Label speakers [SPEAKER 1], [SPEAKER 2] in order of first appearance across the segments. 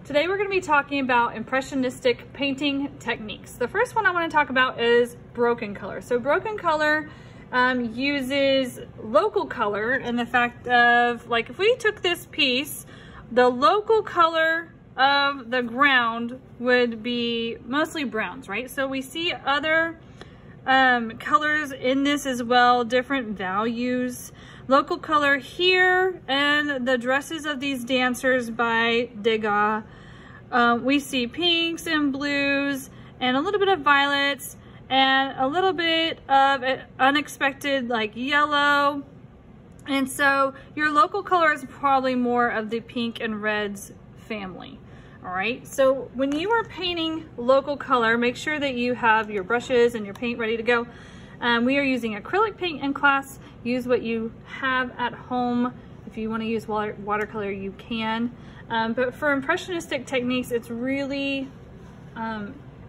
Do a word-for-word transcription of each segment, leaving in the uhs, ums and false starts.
[SPEAKER 1] Today we're going to be talking about impressionistic painting techniques. The first one I want to talk about is broken color. So broken color um, uses local color in the fact of, like, if we took this piece, the local color of the ground would be mostly browns, right? So we see other um, colors in this as well, different values. Local color here, and the dresses of these dancers by Degas. Um, we see pinks and blues and a little bit of violets and a little bit of unexpected like yellow. And so your local color is probably more of the pink and reds family. All right, so when you are painting local color, make sure that you have your brushes and your paint ready to go. Um, we are using acrylic paint in class. Use what you have at home. If you want to use water, watercolor, you can. Um, but for impressionistic techniques, it's really um,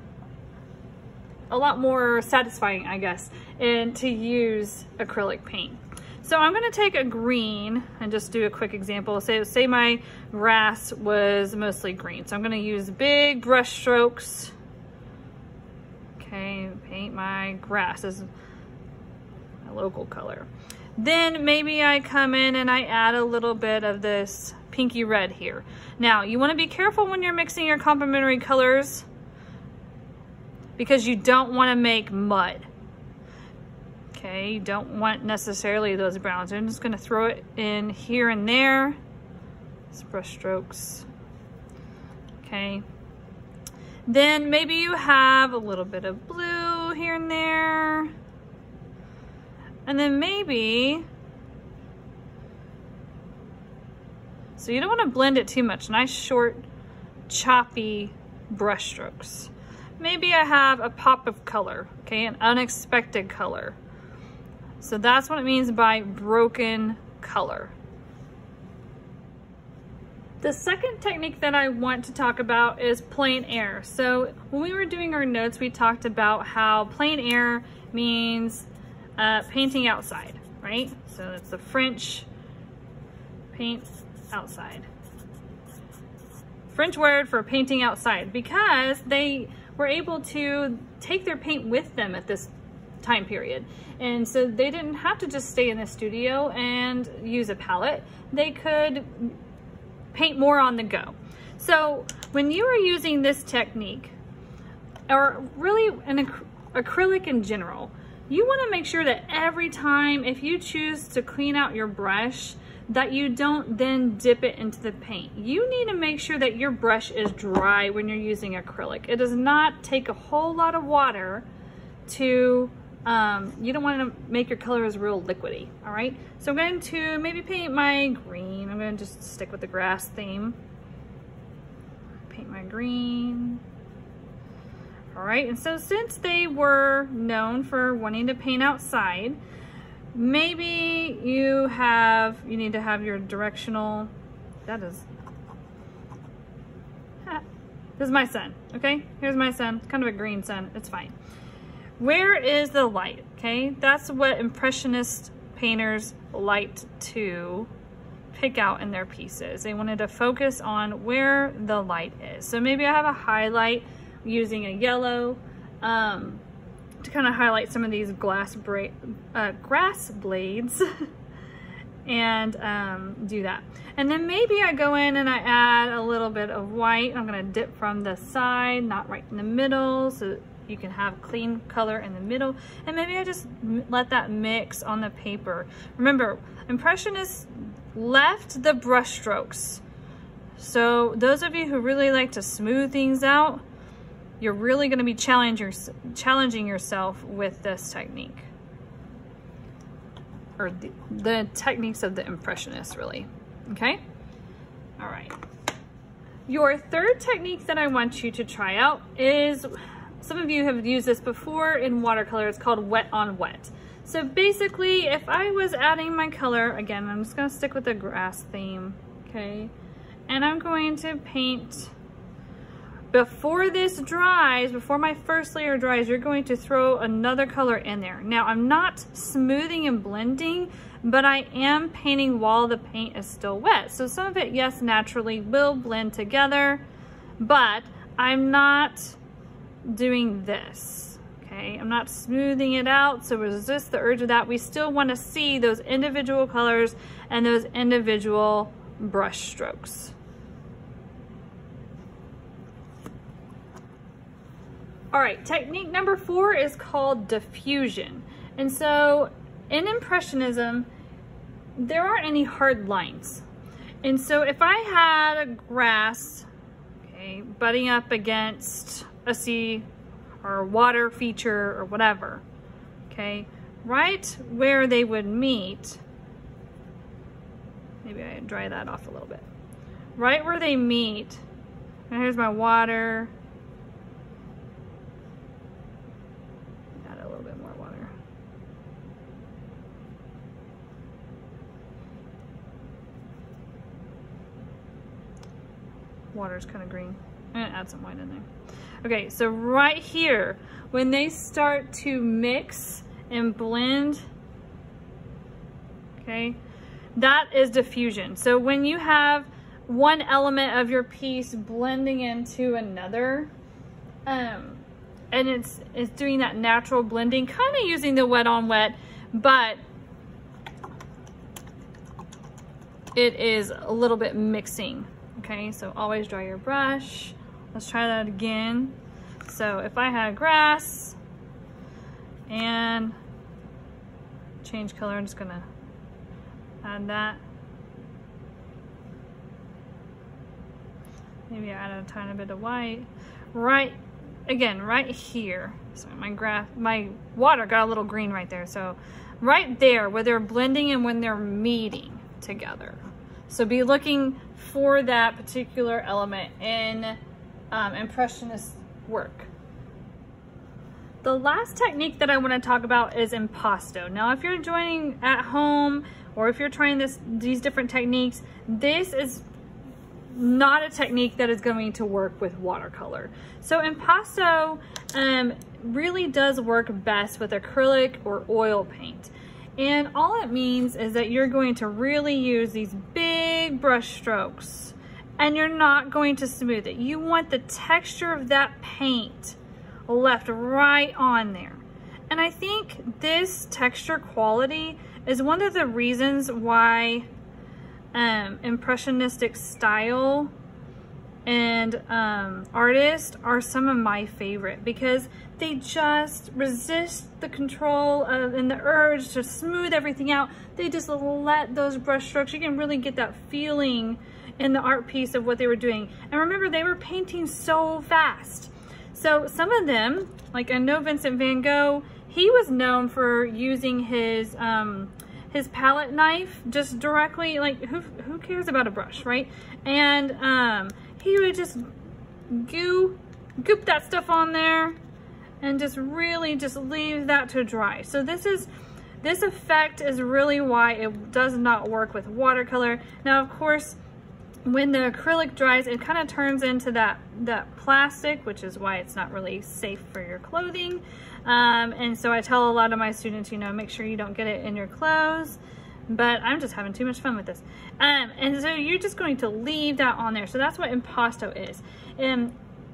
[SPEAKER 1] a lot more satisfying, I guess, and to use acrylic paint. So I'm going to take a green and just do a quick example. Say, say my grass was mostly green. So I'm going to use big brush strokes. Okay, paint my grass as a local color. Then maybe I come in and I add a little bit of this pinky red here. Now, you want to be careful when you're mixing your complementary colors because you don't want to make mud. Okay, you don't want necessarily those browns. I'm just going to throw it in here and there. It's brush strokes. Okay. Then maybe you have a little bit of blue here and there. And then maybe, so you don't want to blend it too much. Nice short, choppy brush strokes. Maybe I have a pop of color, okay, an unexpected color. So that's what it means by broken color. The second technique that I want to talk about is plein air. So when we were doing our notes, we talked about how plein air means uh, painting outside, right? So it's the French paint outside. French word for painting outside, because they were able to take their paint with them at this time period. And so they didn't have to just stay in the studio and use a palette. They could paint more on the go. So when you are using this technique, or really an ac acrylic in general, you want to make sure that every time, if you choose to clean out your brush, that you don't then dip it into the paint. You need to make sure that your brush is dry when you're using acrylic. It does not take a whole lot of water to Um, you don't want to make your colors real liquidy, all right? So I'm going to maybe paint my green. I'm going to just stick with the grass theme. Paint my green. All right, and so since they were known for wanting to paint outside, maybe you have, you need to have your directional, that is, ah, this is my sun, okay? Here's my sun, kind of a green sun, it's fine. Where is the light? Okay, that's what impressionist painters liked to pick out in their pieces. They wanted to focus on where the light is. So maybe I have a highlight using a yellow um, to kind of highlight some of these glass bra uh, grass blades and um, do that. And then maybe I go in and I add a little bit of white. I'm gonna dip from the side, not right in the middle, so you can have clean color in the middle, and maybe I just let that mix on the paper. Remember, Impressionists left the brush strokes. So those of you who really like to smooth things out, you're really going to be challenging, challenging yourself with this technique. Or the, the techniques of the Impressionists, really. Okay? All right. Your third technique that I want you to try out is, some of you have used this before in watercolor. It's called wet on wet. So basically, if I was adding my color, again, I'm just going to stick with the grass theme, okay? And I'm going to paint, before this dries, before my first layer dries, you're going to throw another color in there. Now, I'm not smoothing and blending, but I am painting while the paint is still wet. So some of it, yes, naturally will blend together. but I'm not doing this, okay? I'm not smoothing it out, so resist the urge of that. We still want to see those individual colors and those individual brush strokes. All right, technique number four is called diffusion. And so in Impressionism, there aren't any hard lines. And so if I had a grass, okay, butting up against a sea or a water feature or whatever, okay, right where they would meet, maybe I dry that off a little bit, right where they meet, and here's my water, add a little bit more water. Water's kind of green. I'm gonna add some white in there. Okay, so right here, when they start to mix and blend, okay, that is diffusion. So when you have one element of your piece blending into another, um, and it's, it's doing that natural blending, kind of using the wet on wet, but it is a little bit mixing. Okay, so always dry your brush. Let's try that again. So if I had grass and change color, I'm just gonna add that. Maybe add a tiny bit of white. Right, again, right here. So my grass, my water got a little green right there. So right there where they're blending and when they're meeting together. So be looking for that particular element in um, Impressionist work. The last technique that I want to talk about is impasto. Now, if you're joining at home or if you're trying this, these different techniques, this is not a technique that is going to work with watercolor. So impasto um, really does work best with acrylic or oil paint. And all it means is that you're going to really use these big brush strokes and you're not going to smooth it. You want the texture of that paint left right on there. And I think this texture quality is one of the reasons why um, Impressionistic style and um, artists are some of my favorite, because they just resist the control of, and the urge to smooth everything out. They just let those brush strokes, you can really get that feeling in the art piece of what they were doing. And remember, they were painting so fast. So some of them, like I know Vincent van Gogh, he was known for using his um, his palette knife just directly, like who, who cares about a brush, right? And um, he would just goo, goop that stuff on there and just really just leave that to dry. So this is, this effect is really why it does not work with watercolor. Now, of course, when the acrylic dries, it kind of turns into that, that plastic, which is why it's not really safe for your clothing. Um, and so I tell a lot of my students, you know, make sure you don't get it in your clothes. But I'm just having too much fun with this. Um, and so you're just going to leave that on there. So that's what impasto is. And,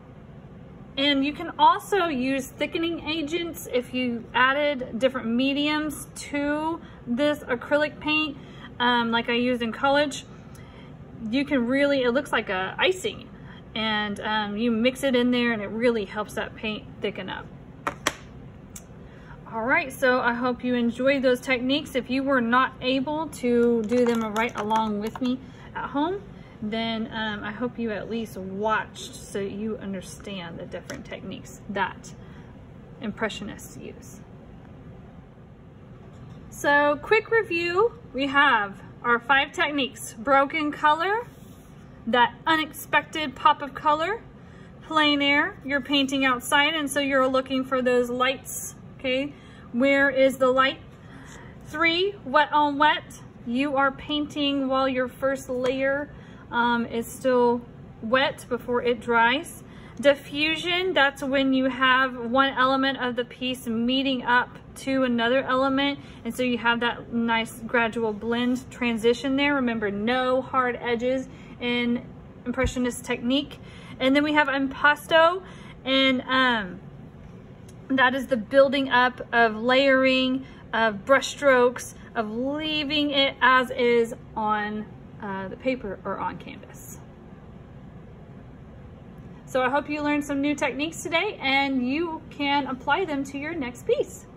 [SPEAKER 1] and you can also use thickening agents if you added different mediums to this acrylic paint, um, like I used in college. You can really, it looks like a icing. And um, you mix it in there and it really helps that paint thicken up. All right, so I hope you enjoyed those techniques. If you were not able to do them right along with me at home, then um, I hope you at least watched so you understand the different techniques that Impressionists use. So quick review, we have our five techniques: broken color, that unexpected pop of color, plein air, you're painting outside and so you're looking for those lights, okay? Where is the light? Three, wet on wet. You are painting while your first layer um, is still wet before it dries. Diffusion, that's when you have one element of the piece meeting up to another element, and so you have that nice gradual blend transition there. Remember, no hard edges in impressionist technique. And then we have impasto, and um, that is the building up of layering, of brush strokes, of leaving it as is on uh, the paper or on canvas. So I hope you learned some new techniques today and you can apply them to your next piece.